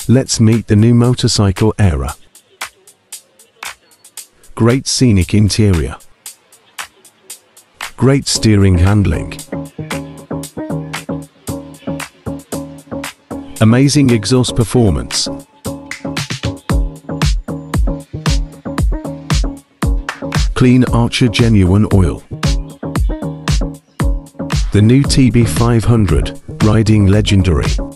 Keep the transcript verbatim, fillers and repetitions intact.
Let's meet the new motorcycle era. Great scenic interior. Great steering handling. Amazing exhaust performance. Clean Archer genuine oil. The new T B five hundred, riding legendary.